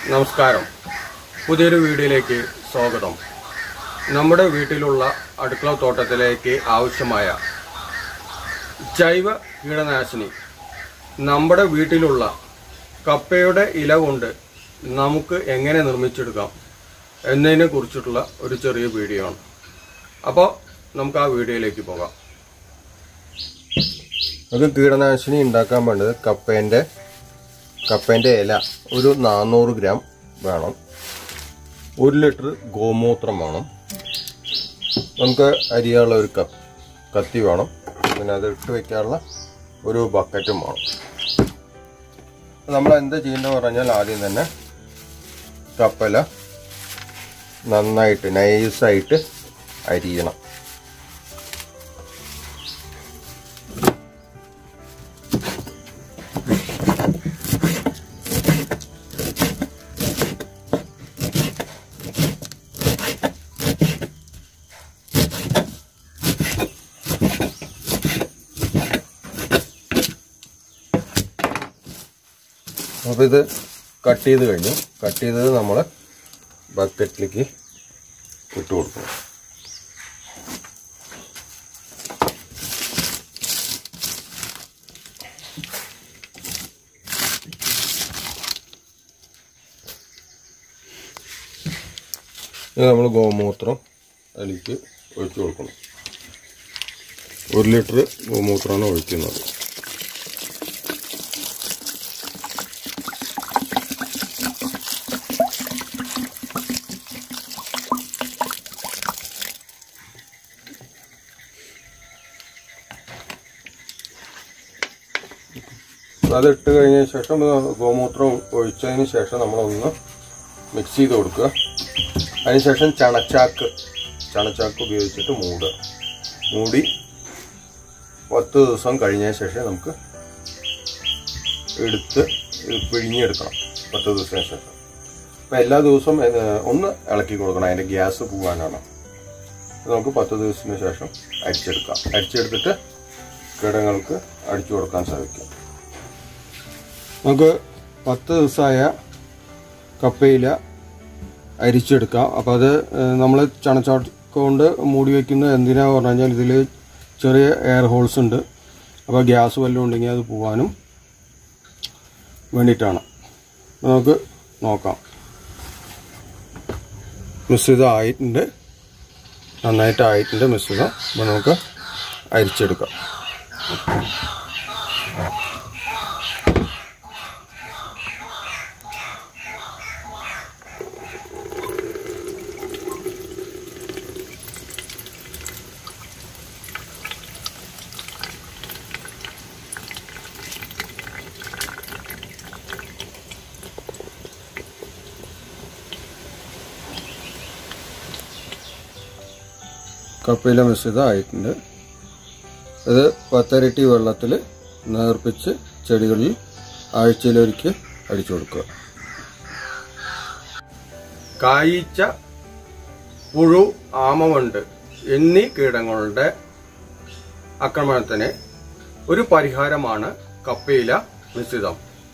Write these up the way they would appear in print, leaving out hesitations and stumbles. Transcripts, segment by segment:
നമസ്കാരം. പുതിയൊരു വീഡിയോയിലേക്ക് സ്വാഗതം. നമ്മുടെ വീട്ടിലുള്ള അടുക്കള തോട്ടത്തിലേക്ക് ആവശ്യമായ ജൈവ കീടനാശിനി നമ്മുടെ വീട്ടിലുള്ള കപ്പയുടെ ഇല കൊണ്ട് നമുക്ക് എങ്ങനെ നിർമ്മിച്ചെടുക്കാം എന്നതിനെ കുറിച്ചിട്ടുള്ള ഒരു ചെറിയ വീഡിയോ ആണ്. അപ്പോൾ നമുക്ക് ആ വീഡിയോയിലേക്ക് പോകാം. അത് കീടനാശിനി ഉണ്ടാക്കാൻ വേണ്ടത് കപ്പേൻ്റെ ഇല ഒരു 400 ഗ്രാം വേണം. 1 ലിറ്റർ ഗോമൂത്രം വേണം. നമുക്ക് അരിയാനുള്ള ഒരു കത്തി വേണം. പിന്നെ അത് ഇട്ട് വയ്ക്കാനുള്ള ഒരു ബക്കറ്റും വേണം. നമ്മൾ എന്താ ചെയ്യേണ്ടതെന്ന് പറഞ്ഞാൽ ആദ്യം തന്നെ കപ്പല നന്നായിട്ട് നൈസായിട്ട് അരിയണം. അപ്പോൾ ഇത് കട്ട് ചെയ്ത് കഴിഞ്ഞു. കട്ട് ചെയ്തത് നമ്മൾ ബക്കറ്റിലേക്ക് ഇട്ട് കൊടുക്കും. ഇത് നമ്മൾ ഗോമൂത്രം അതിലേക്ക് ഒഴിച്ചു കൊടുക്കണം. 1 ലിറ്റർ ഗോമൂത്രമാണ് ഒഴിക്കുന്നത്. അതിട്ട് കഴിഞ്ഞ ശേഷം ഗോമൂത്രം ഒഴിച്ചതിന് ശേഷം നമ്മളൊന്ന് മിക്സ് ചെയ്ത് കൊടുക്കുക. അതിനുശേഷം ചണച്ചാക്ക് ഉപയോഗിച്ചിട്ട് മൂടി 10 ദിവസം കഴിഞ്ഞ ശേഷം നമുക്ക് എടുത്ത് പിഴിഞ്ഞെടുക്കണം. 10 ദിവസത്തിന് ശേഷം അപ്പം എല്ലാ ദിവസവും ഒന്ന് ഇളക്കി കൊടുക്കണം. അതിൻ്റെ ഗ്യാസ് പോകാനാണ്. നമുക്ക് 10 ദിവസത്തിന് ശേഷം അരിച്ചെടുത്തിട്ട് കീടങ്ങൾക്ക് അടിച്ചു കൊടുക്കാൻ സാധിക്കും. നമുക്ക് 10 ദിവസമായ കപ്പയില അരിച്ചെടുക്കാം. അപ്പോൾ അത് നമ്മൾ ചണച്ചാക്ക് കൊണ്ട് മൂടി വയ്ക്കുന്നത് എന്തിനാന്ന് പറഞ്ഞു കഴിഞ്ഞാൽ ഇതിൽ ചെറിയ എയർ ഹോൾസ് ഉണ്ട്. അപ്പോൾ ഗ്യാസ് വല്ലതും ഉണ്ടെങ്കിൽ അത് പോകാനും വേണ്ടിയിട്ടാണ്. നമുക്ക് നോക്കാം. മിശ്രിതം ആയിട്ടുണ്ട്, നന്നായിട്ടായിട്ടുണ്ട് മിശ്രിതം. അപ്പോൾ നമുക്ക് അരിച്ചെടുക്കാം. കപ്പയില മിശ്രിതം ആയിട്ടുണ്ട്. ഇത് 10 ഇരട്ടി വെള്ളത്തിൽ നേർപ്പിച്ച് ചെടികളിൽ ആഴ്ചയിലൊരിക്കൽ അടിച്ചു കൊടുക്കുക. കായ്ച്ച, പുഴു, ആമവണ്ട് എന്നീ കീടങ്ങളുടെ ആക്രമണത്തിന് ഒരു പരിഹാരമാണ് കപ്പയില മിശ്രിതം.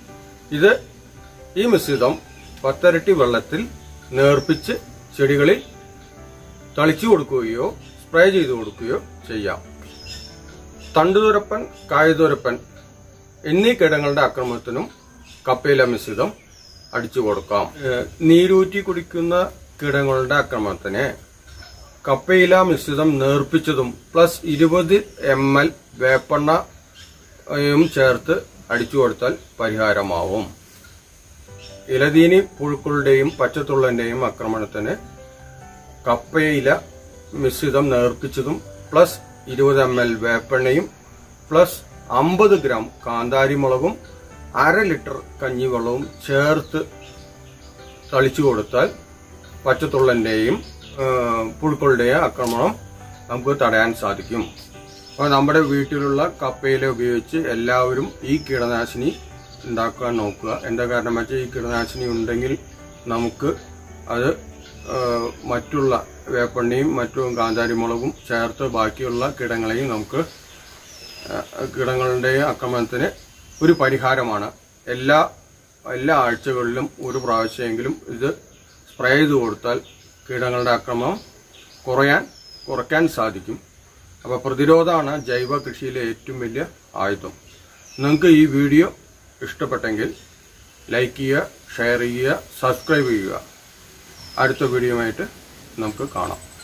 ഈ മിശ്രിതം 10 ഇരട്ടി വെള്ളത്തിൽ നേർപ്പിച്ച് ചെടികളിൽ തളിച്ചു കൊടുക്കുകയോ സ്പ്രേ ചെയ്ത് കൊടുക്കുകയോ ചെയ്യാം. തണ്ടുതുരപ്പൻ, കായതുരപ്പൻ എന്നീ കീടങ്ങളുടെ ആക്രമണത്തിനും കപ്പയില മിശ്രിതം അടിച്ചു കൊടുക്കാം. നീരൂറ്റി കുടിക്കുന്ന കീടങ്ങളുടെ ആക്രമണത്തിന് കപ്പയില മിശ്രിതം നേർപ്പിച്ചതും പ്ലസ് 20 ml വേപ്പെണ്ണയും ചേർത്ത് അടിച്ചു കൊടുത്താൽ പരിഹാരമാവും. ഇലതീനി പുഴുക്കളുടെയും പച്ചത്തുള്ളന്റെയും ആക്രമണത്തിന് കപ്പയില മിശ്രിതം നേർപ്പിച്ചതും പ്ലസ് 20 ml വേപ്പെണ്ണയും പ്ലസ് 50 ഗ്രാം കാന്താരിമുളകും 1/2 ലിറ്റർ കഞ്ഞിവെള്ളവും ചേർത്ത് തളിച്ചു കൊടുത്താൽ പച്ചത്തുള്ളന്റെയും പുഴുക്കളുടെയും ആക്രമണം നമുക്ക് തടയാൻ സാധിക്കും. അപ്പോൾ നമ്മുടെ വീട്ടിലുള്ള കപ്പയില ഉപയോഗിച്ച് എല്ലാവരും ഈ കീടനാശിനി ഉണ്ടാക്കാൻ നോക്കുക. എന്താ കാരണം വെച്ചാൽ ഈ കീടനാശിനി ഉണ്ടെങ്കിൽ നമുക്ക് അത് മറ്റുള്ള വേപ്പെണ്ണയും മറ്റും കാന്താരിമുളകും ചേർത്ത് ബാക്കിയുള്ള കീടങ്ങളെയും നമുക്ക് കീടങ്ങളുടെ ആക്രമണത്തിന് ഒരു പരിഹാരമാണ്. എല്ലാ എല്ലാ ആഴ്ചകളിലും ഒരു പ്രാവശ്യമെങ്കിലും ഇത് സ്പ്രേ ചെയ്ത് കൊടുത്താൽ കീടങ്ങളുടെ ആക്രമണം കുറയ്ക്കാൻ സാധിക്കും. അപ്പോൾ പ്രതിരോധമാണ് ജൈവ കൃഷിയിലെ ഏറ്റവും വലിയ ആയുധം. നിങ്ങൾക്ക് ഈ വീഡിയോ ഇഷ്ടപ്പെട്ടെങ്കിൽ ലൈക്ക് ചെയ്യുക, ഷെയർ ചെയ്യുക, സബ്സ്ക്രൈബ് ചെയ്യുക. അടുത്ത വീഡിയോയുമായിട്ട് നമുക്ക് കാണാം.